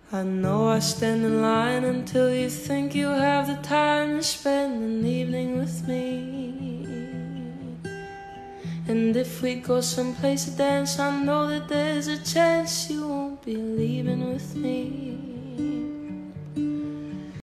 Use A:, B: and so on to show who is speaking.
A: I know I stand in line until you think you have the time to spend an evening with me. And if we go someplace to dance, I know that there's a chance you won't be leaving with me.